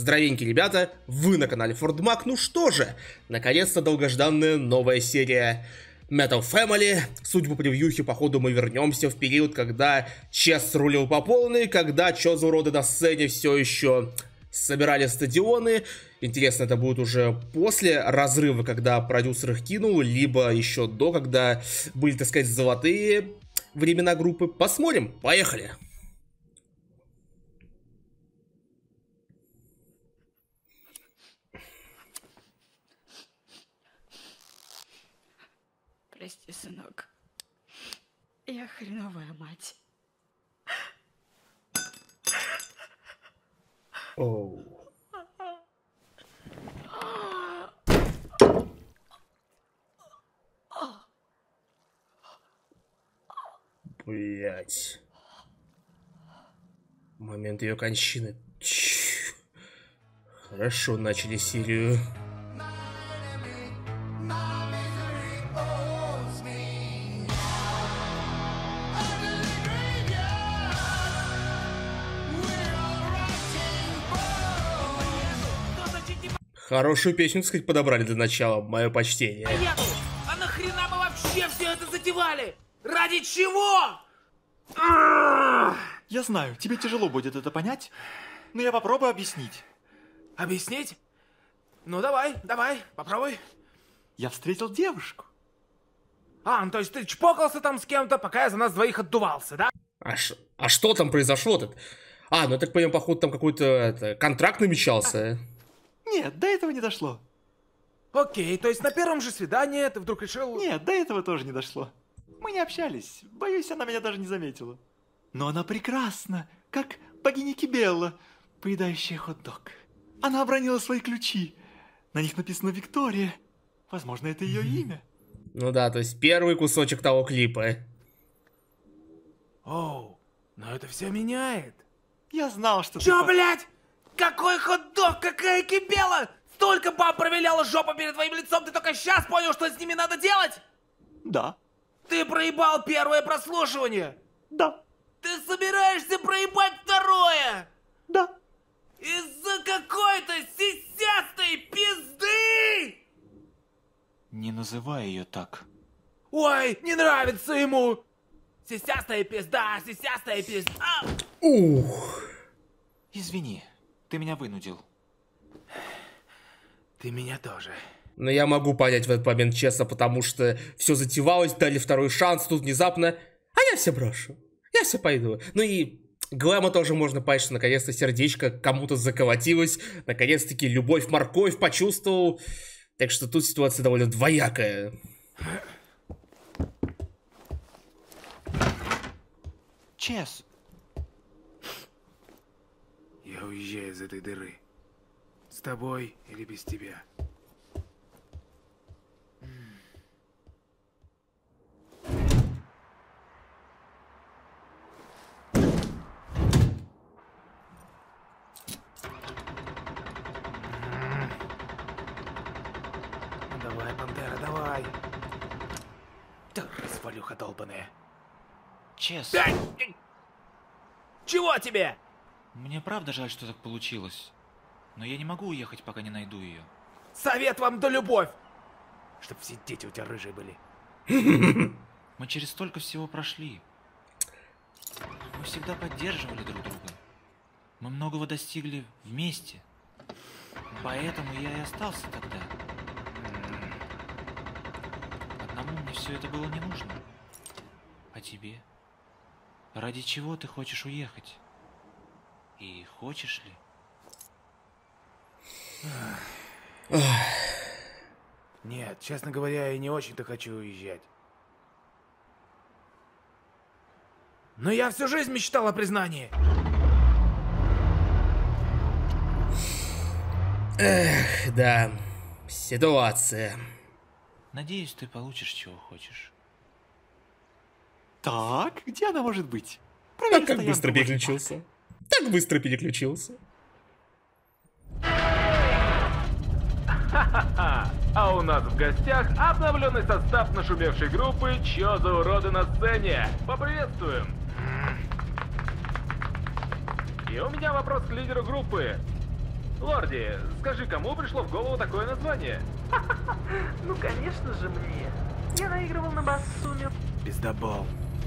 Здоровенькие ребята, вы на канале Фордмак. Ну что же, наконец-то долгожданная новая серия Metal Family. Судя по превьюхе, походу мы вернемся в период, когда Чес рулил по полной, когда чё за уроды на сцене все еще собирали стадионы. Интересно, это будет уже после разрыва, когда продюсер их кинул, либо еще до, когда были, так сказать, золотые времена группы. Посмотрим, поехали! Прости, сынок. Я хреновая мать. Оу. Блять. Момент ее кончины. Хорошо начали серию. Хорошую песню, так сказать, подобрали для начала. Мое почтение. А нахрена мы вообще все это затевали? Ради чего? Я знаю, тебе тяжело будет это понять, но я попробую объяснить. Объяснить? Ну давай, попробуй. Я встретил девушку. Ну то есть ты чпокался там с кем-то, пока я за нас двоих отдувался, да? А что там произошло-то? Ну я так понимаю, походу там какой-то контракт намечался. Нет, до этого не дошло. Окей, то есть на первом же свидании ты вдруг решил... Нет, до этого тоже не дошло. Мы не общались. Боюсь, она меня даже не заметила. Но она прекрасна, как богиня Кибелла, поедающая хот-дог. Она обронила свои ключи. На них написано «Виктория». Возможно, это ее имя. Ну да, то есть первый кусочек того клипа. Но это все меняет. Я знал, что Чё, блядь? Какой хот-дог, какая Кибелла? Столько баб провиляла жопу перед твоим лицом, ты только сейчас понял, что с ними надо делать? Да. Ты проебал первое прослушивание? Да. Ты собираешься проебать второе? Да. Из-за какой-то сисястой пизды? Не называй ее так. Ой, не нравится ему. Сисястая пизда, сисястая пизда. Ух. Извини, ты меня вынудил. Ты меня тоже. Но я могу понять в этот момент, честно, потому что все затевалось, дали второй шанс, тут внезапно, я все брошу, я все пойду. Ну и Глэма тоже можно понять, что наконец-то сердечко кому-то заколотилось, наконец-таки любовь-морковь почувствовал, так что тут ситуация довольно двоякая. Чес. Я уезжаю из этой дыры. С тобой или без тебя. Давай, пантера, давай. Да развалюха долбаная. Чес. Чего тебе? Мне правда жаль, что так получилось. Но я не могу уехать, пока не найду ее. Совет вам да любовь! Чтоб все дети у тебя рыжие были. Мы через столько всего прошли. Мы всегда поддерживали друг друга. Мы многого достигли вместе. Поэтому я и остался тогда. Одному мне все это было не нужно. А тебе? Ради чего ты хочешь уехать? И хочешь ли? Нет, честно говоря, я не очень-то хочу уезжать. Но я всю жизнь мечтал о признании. Эх, да, ситуация. Надеюсь, ты получишь, чего хочешь. Так, где она может быть? Так как быстро переключился. Так быстро переключился. А у нас в гостях обновленный состав нашумевшей группы «Чё за уроды на сцене». Поприветствуем! И у меня вопрос к лидеру группы. Лорди, скажи, кому пришло в голову такое название? Ну, конечно же, мне. Я наигрывал на бассуме. Пиздобол.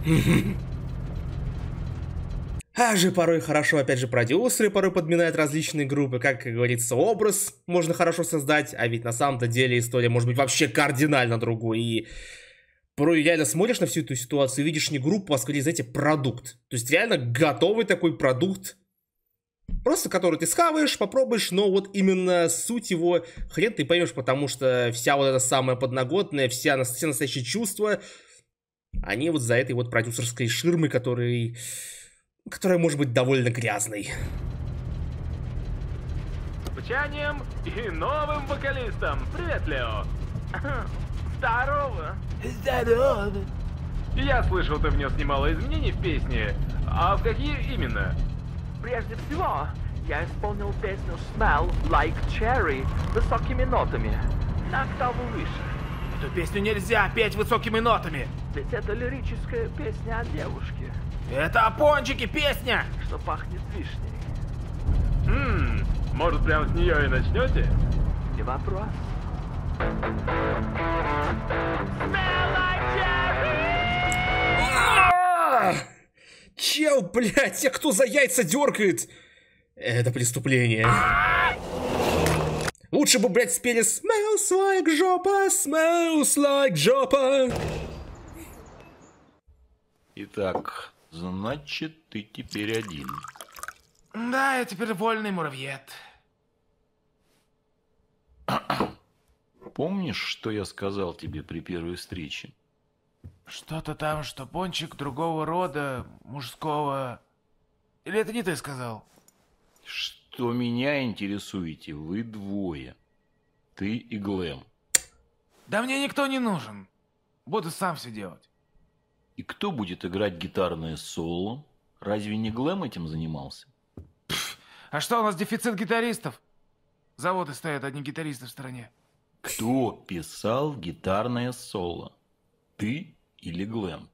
А же порой хорошо, опять же, продюсеры порой подминают различные группы. Как говорится, образ можно хорошо создать, а ведь на самом-то деле история может быть вообще кардинально другой. И порой реально смотришь на всю эту ситуацию и видишь не группу, а скорее, знаете, продукт. То есть реально готовый такой продукт, просто который ты схаваешь, попробуешь, но вот именно суть его хрен ты поймешь, потому что вся вот эта самая подноготная, все настоящие чувства, они вот за этой вот продюсерской ширмой, которая может быть довольно грязной. С звучанием и новым вокалистом. Привет, Лео. Здорово. Здорово. Я слышал, ты внес немало изменений в песне. А в какие именно? Прежде всего, я исполнил песню Smell Like Cherry высокими нотами. На октаву выше. Эту песню нельзя петь высокими нотами. Ведь это лирическая песня о девушке, Это о пончике песня. что пахнет вишней. Может, прямо с нее и начнете? Не вопрос. Чел, блядь, те, кто за яйца дергает, это преступление. Лучше бы, блядь, спели Smells like жопа, smells like жопа. Итак, значит, ты теперь один. Да, я теперь вольный муравьед. Помнишь, что я сказал тебе при первой встрече? Что-то там, что пончик другого рода, мужского. Или это не ты сказал? Что меня интересуете вы двое. Ты и Глэм. Да мне никто не нужен. Буду сам все делать. И кто будет играть гитарное соло? Разве не Глэм этим занимался? А что, у нас дефицит гитаристов? Заводы стоят, одни гитаристы в стороне. Кто писал гитарное соло? Ты или Глэм?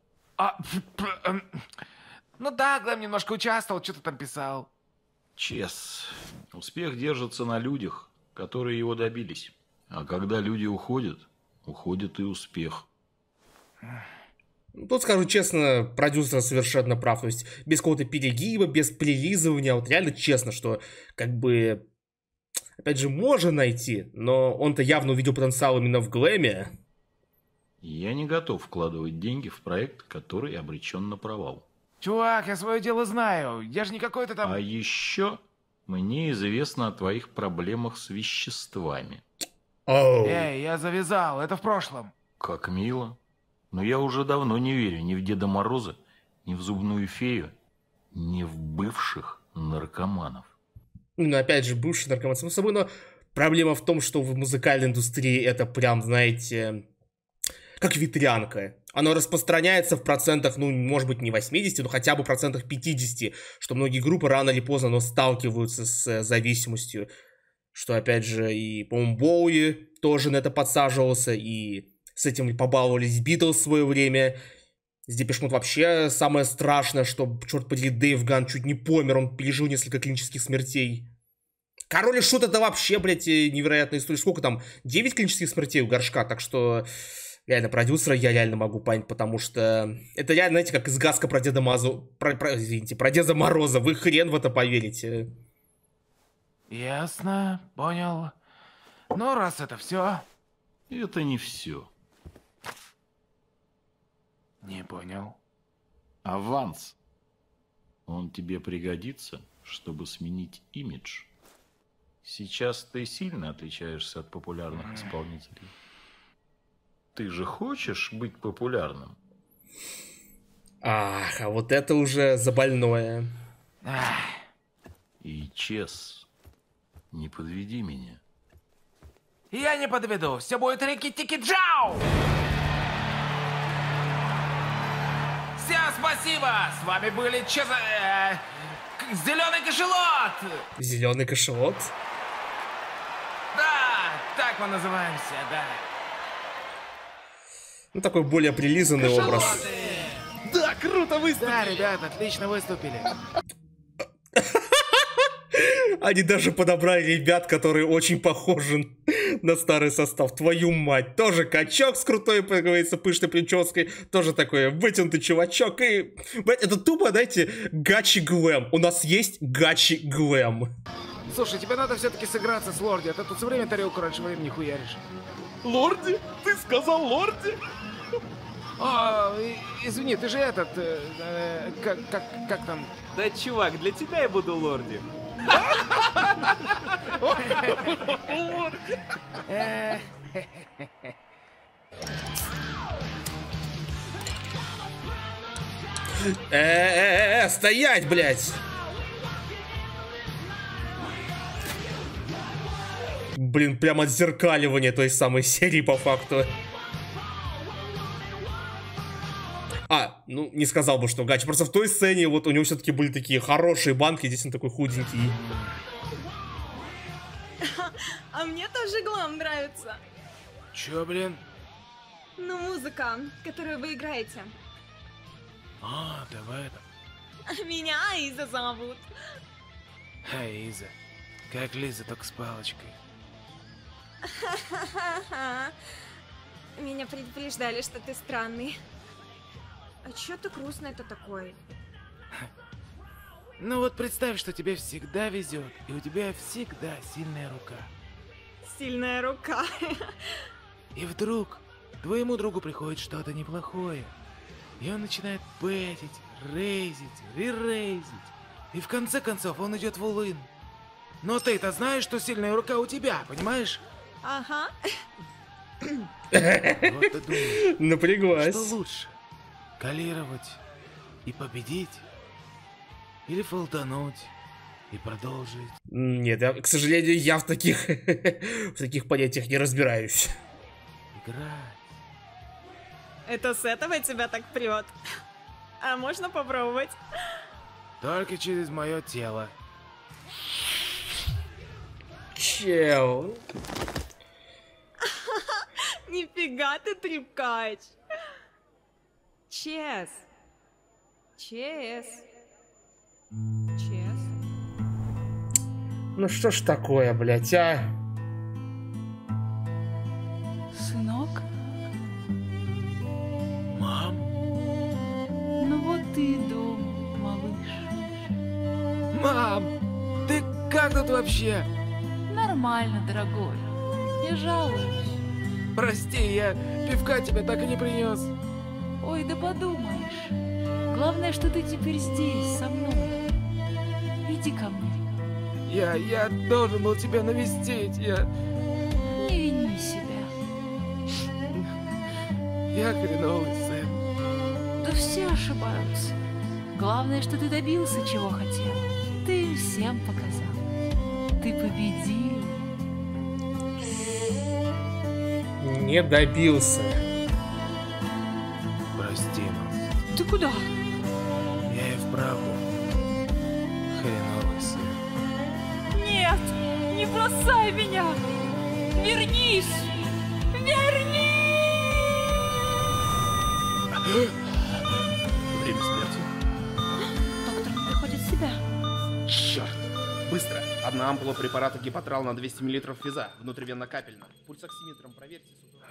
Ну да, Глэм немножко участвовал, что-то там писал. Чес, успех держится на людях, которые его добились. А когда люди уходят, уходит и успех. Тут скажу честно, продюсер совершенно прав. То есть без какого-то перегиба, без прилизывания. Вот реально честно, что как бы... Опять же, можно найти, но он-то явно увидел потенциал именно в Глэме. Я не готов вкладывать деньги в проект, который обречен на провал. Чувак, я свое дело знаю. Я же не какой-то там... А еще мне известно о твоих проблемах с веществами. Эй, я завязал, это в прошлом. Как мило. Но я уже давно не верю ни в Деда Мороза, ни в Зубную фею, ни в бывших наркоманов. Ну, опять же, бывший наркоман само собой, но проблема в том, что в музыкальной индустрии это прям, знаете, как ветрянка. Оно распространяется в процентах, ну, может быть, не 80, но хотя бы процентах 50, что многие группы рано или поздно, но сталкиваются с зависимостью. Что, опять же, и, по-моему, Боуи тоже на это подсаживался, и с этим побаловались Битлз в свое время. С Депеш Мод вообще самое страшное, что, черт подери, Дэйв Ганн чуть не помер, он пережил несколько клинических смертей. Король и Шут это вообще, блядь, невероятная история. Сколько там? 9 клинических смертей у Горшка, так что... Реально, продюсера я реально могу понять, потому что это реально, знаете, как изгаска про Деда Мазу... Извините, про Деда Мороза. Вы хрен в это поверите. Ясно, понял. Ну, раз это все. Это не все. Не понял. Аванс. Он тебе пригодится, чтобы сменить имидж. Сейчас ты сильно отличаешься от популярных исполнителей. Ты же хочешь быть популярным? Ах, а вот это уже забольное. И, Чес, не подведи меня. Я не подведу, все будет рики-тики-джау! Всем спасибо! С вами были Зеленый кошелот! Зеленый кошелот? Да, так мы называемся, да. Ну, такой более прилизанный образ. Да, круто выступили! Да, ребята, отлично выступили. Они даже подобрали ребят, которые очень похожи на старый состав. Твою мать. Тоже качок с крутой, как говорится, пышной прической. Тоже такой вытянутый чувачок. И, блядь, это тупо, знаете, гачи глэм. У нас есть гачи глэм. Слушай, тебе надо все-таки сыграться с Лорди, а ты тут все время тарелку раньше времени хуяришь. Лорди? Ты сказал Лорди? Извини, ты же этот, как там? Да, чувак, для тебя я буду Лорди. Стоять, блядь! Блин, прям отзеркаливание той самой серии по факту. Ну, не сказал бы, что гачи. Просто в той сцене вот у него все-таки были такие хорошие банки, здесь он такой худенький. А мне тоже глэм нравится. Чё, блин? Ну, музыка, которую вы играете. Давай это. Меня Иза зовут. Иза. Как Лиза, только с палочкой. Меня предупреждали, что ты странный. А чё ты грустный-то такой? Ну вот представь, что тебе всегда везет, и у тебя всегда сильная рука. Сильная рука. И вдруг твоему другу приходит что-то неплохое. И он начинает бетить, рейзить, ререйзить. И в конце концов он идет в улын. Но ты-то знаешь, что сильная рука у тебя, понимаешь? Ага. Вот ты думаешь, Напряглась. что лучше? Калировать и победить? Или фолтануть и продолжить? Нет, к сожалению, я в таких понятиях не разбираюсь. Играть. Это с этого тебя так прет? А можно попробовать? Только через мое тело. Чел. Нифига ты трепкач. Чес. Чес. Чес. Ну что ж такое, блядь, а? Сынок? Мам? Ну вот ты и дома, малыш. Мам! Ты как тут вообще? Нормально, дорогой. Не жалуюсь. Прости, я пивка тебе так и не принес. Ой, да подумаешь. Главное, что ты теперь здесь, со мной. Иди ко мне. Я должен был тебя навестить, Не вини себя. Я хреновый сын. Да все ошибаются. Главное, что ты добился, чего хотел. Ты им всем показал. Ты победил. Не добился. Прости, мам. Ты куда? Я и вправду хреновый сын. Нет, не бросай меня! Вернись! Вернись! Время смерти. Доктор не приходит в себя. Черт! Быстро! Одна ампула препарата гипотрал на 200 мл физа, внутривенно-капельно. Пульсоксиметром проверьте.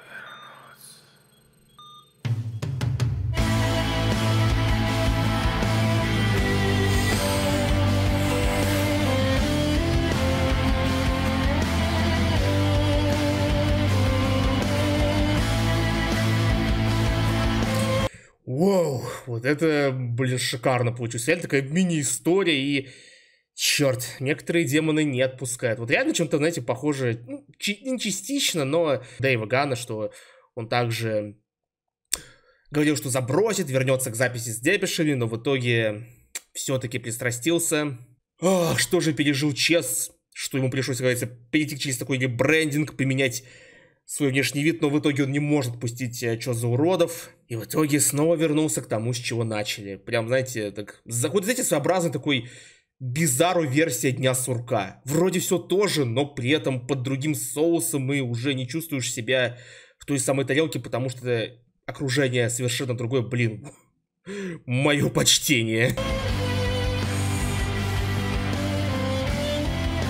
Воу, вот это, блин, шикарно получилось. Реально такая мини-история, и, черт, некоторые демоны не отпускают. Вот реально чем-то, знаете, похоже, ну, не частично, но Дэйва Ганна, что он также говорил, что забросит, вернется к записи с депешами, но в итоге все-таки пристрастился. Что же пережил Чес, что ему пришлось, как говорится, перейти через такой ребрендинг, поменять свой внешний вид, но в итоге он не может пустить что за уродов. И в итоге снова вернулся к тому, с чего начали. Прям, знаете, так, заходит, знаете, своеобразный такой бизару версия Дня Сурка. Вроде все то же, но при этом под другим соусом и уже не чувствуешь себя в той самой тарелке, потому что окружение совершенно другое. Блин, мое почтение.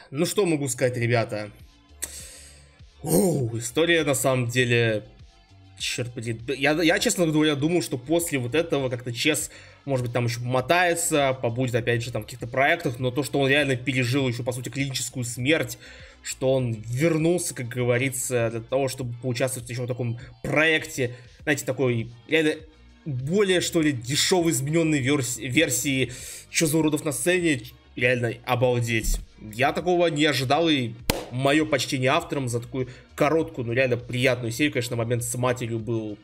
Ну что могу сказать, ребята? История на самом деле... Черт подери. Я, честно говоря, думал, что после вот этого как-то Чес, может быть, там еще помотается, побудет опять же там в каких-то проектах, но то, что он реально пережил еще, по сути, клиническую смерть, что он вернулся, как говорится, для того, чтобы поучаствовать еще в таком проекте, знаете, такой реально более, что ли, дешевой измененной версии Чеза уродов на сцене, реально обалдеть. Я такого не ожидал, и мое почтение авторам за такую короткую, но реально приятную серию. Конечно, момент с матерью был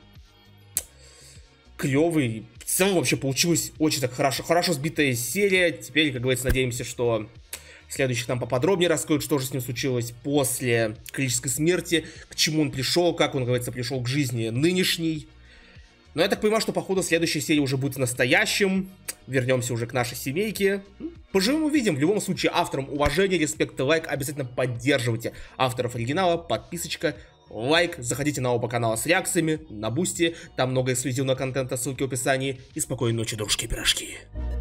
клевый. В целом вообще получилась очень так хорошо сбитая серия. Теперь, как говорится, надеемся, что следующих нам поподробнее раскроют, что же с ним случилось после клинической смерти, к чему он пришел, как он, как говорится, пришел к жизни нынешней. Но я так понимаю, что, походу, следующая серия уже будет настоящим. Вернемся уже к нашей семейке. Поживем увидим. В любом случае, авторам уважение, респект и лайк. Обязательно поддерживайте авторов оригинала. Подписочка, лайк. Заходите на оба канала с реакциями, на Бусти. Там много эксклюзивного контента, ссылки в описании. И спокойной ночи, дружки и пирожки.